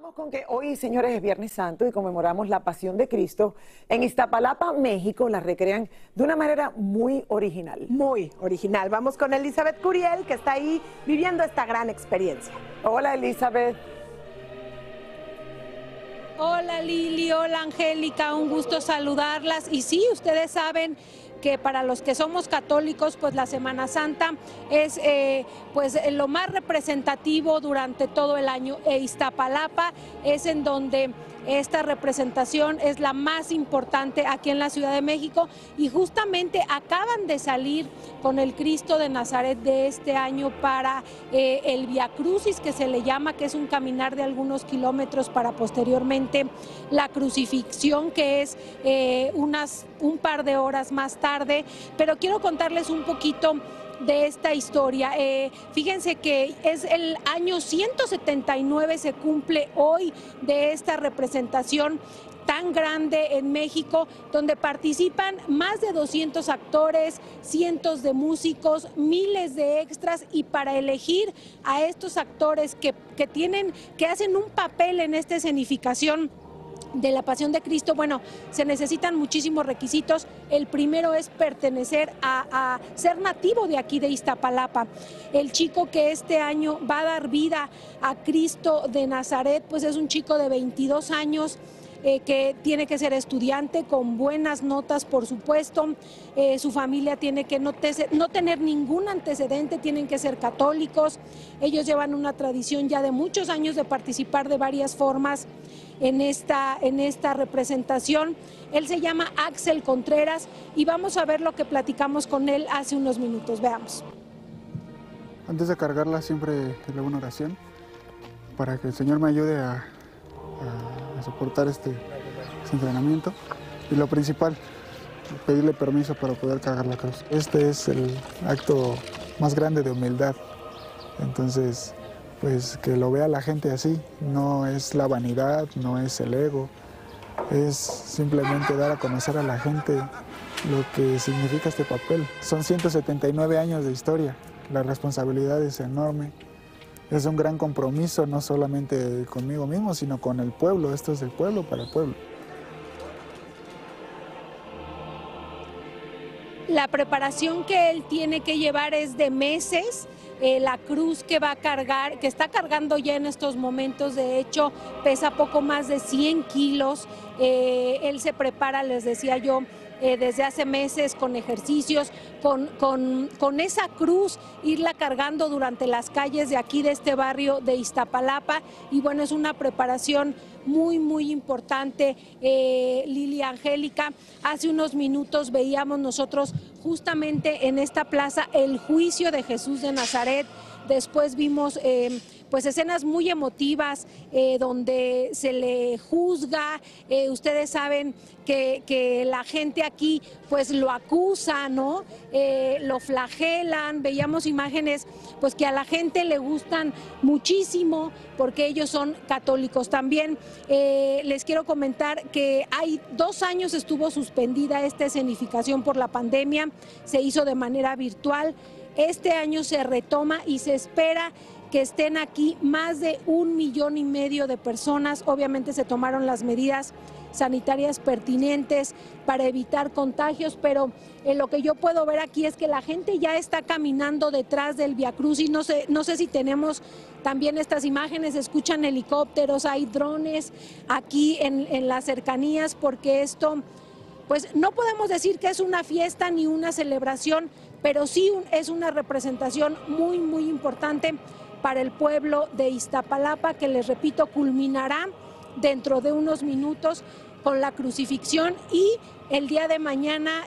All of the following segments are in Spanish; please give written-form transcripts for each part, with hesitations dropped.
Con que hoy, señores, es Viernes Santo y conmemoramos la Pasión de Cristo. En Iztapalapa, México, la recrean de una manera muy original. Muy original. Vamos con Elizabeth Curiel, que está ahí viviendo esta gran experiencia. Hola, Elizabeth. Hola Lili, hola Angélica, un gusto saludarlas. Y sí, ustedes saben que para los que somos católicos, pues la Semana Santa es pues lo más representativo durante todo el año. Iztapalapa es en donde esta representación es la más importante aquí en la Ciudad de México y justamente acaban de salir con el Cristo de Nazaret de este año para el Via Crucis, que se le llama, que es un caminar de algunos kilómetros para posteriormente la crucifixión, que es un par de horas más tarde. Pero quiero contarles un poquito de esta historia. Fíjense que es el año 179, se cumple hoy de esta representación tan grande en México, donde participan más de 200 actores, cientos de músicos, miles de extras, y para elegir a estos actores que hacen un papel en esta escenificación de la Pasión de Cristo, bueno, se necesitan muchísimos requisitos. El primero es pertenecer a ser nativo de aquí de Iztapalapa. El chico que este año va a dar vida a Cristo de Nazaret, pues es un chico de 22 años, que tiene que ser estudiante con buenas notas, por supuesto. Su familia tiene que no tener ningún antecedente, tienen que ser católicos. Ellos llevan una tradición ya de muchos años de participar de varias formas en esta representación. Él se llama Axel Contreras y vamos a ver lo que platicamos con él hace unos minutos. Veamos. Antes de cargarla siempre le hago una oración para que el Señor me ayude a soportar este entrenamiento, y lo principal, pedirle permiso para poder cargar la cruz. Este es el acto más grande de humildad, entonces pues que lo vea la gente así, no es la vanidad, no es el ego, es simplemente dar a conocer a la gente lo que significa este papel. Son 179 años de historia, la responsabilidad es enorme. Es un gran compromiso, no solamente conmigo mismo, sino con el pueblo. Esto es del pueblo para el pueblo. La preparación que él tiene que llevar es de meses. La cruz que va a cargar, que está cargando ya en estos momentos, de hecho, pesa poco más de 100 kilos. Él se prepara, les decía yo, desde hace meses con ejercicios, con esa cruz, irla cargando durante las calles de aquí, de este barrio de Iztapalapa. Y bueno, es una preparación muy, muy importante. Lili, Angélica, hace unos minutos veíamos nosotros justamente en esta plaza el juicio de Jesús de Nazaret. Después vimos pues escenas muy emotivas donde se le juzga. Ustedes saben que la gente aquí pues lo acusa, ¿no? Lo flagelan. Veíamos imágenes pues que a la gente le gustan muchísimo porque ellos son católicos. También les quiero comentar que hay 2 años estuvo suspendida esta escenificación por la pandemia, se hizo de manera virtual. Este año se retoma y se espera que estén aquí más de 1,5 millones de personas. Obviamente se tomaron las medidas sanitarias pertinentes para evitar contagios, pero lo que yo puedo ver aquí es que la gente ya está caminando detrás del Via Crucis. No sé si tenemos también estas imágenes, escuchan helicópteros, hay drones aquí en las cercanías, porque esto, pues no podemos decir que es una fiesta ni una celebración, pero sí es una representación muy, muy importante para el pueblo de Iztapalapa, que les repito, culminará dentro de unos minutos con la crucifixión, y el día de mañana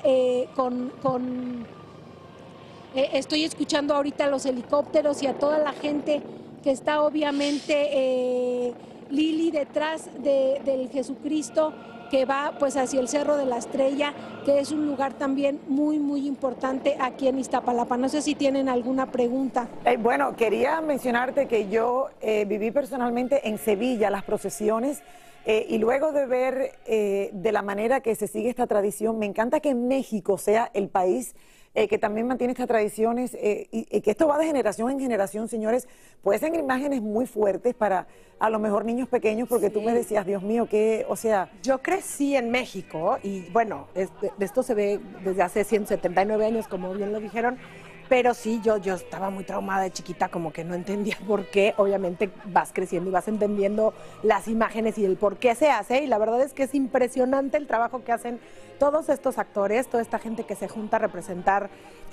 estoy escuchando ahorita los helicópteros y a toda la gente que está obviamente, Lili, detrás del Jesucristo, que va pues hacia el Cerro de la Estrella, que es un lugar también muy, muy importante aquí en Iztapalapa. No sé si tienen alguna pregunta. Bueno, quería mencionarte que yo viví personalmente en Sevilla las procesiones, y luego de ver de la manera que se sigue esta tradición, me encanta que México sea el país que también mantiene estas tradiciones y que esto va de generación en generación, señores. Pueden ser imágenes muy fuertes para a lo mejor niños pequeños, porque tú me decías, Dios mío, que, o sea... Yo crecí en México y bueno, esto se ve desde hace 179 años, como bien lo dijeron, pero sí, yo estaba muy traumada de chiquita, como que no entendía por qué. Obviamente vas creciendo y vas entendiendo las imágenes y el por qué se hace, y la verdad es que es impresionante el trabajo que hacen todos estos actores, toda esta gente que se junta a representar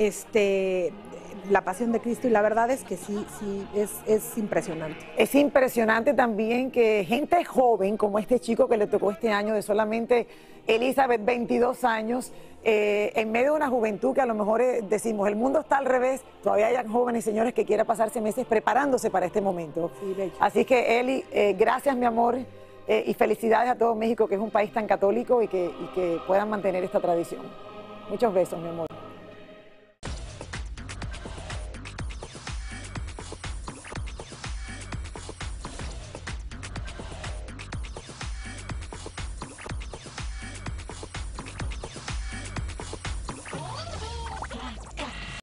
la pasión de Cristo, y la verdad es que sí, es impresionante. Es impresionante también que gente joven, como este chico que le tocó este año, de solamente Elizabeth, 22 años, en medio de una juventud que a lo mejor decimos, el mundo está al revés, todavía hay jóvenes, señores, que quieren pasarse meses preparándose para este momento. Sí, bello. Así que, Eli, gracias, mi amor, y felicidades a todo México, que es un país tan católico, y que puedan mantener esta tradición. Muchos besos, mi amor.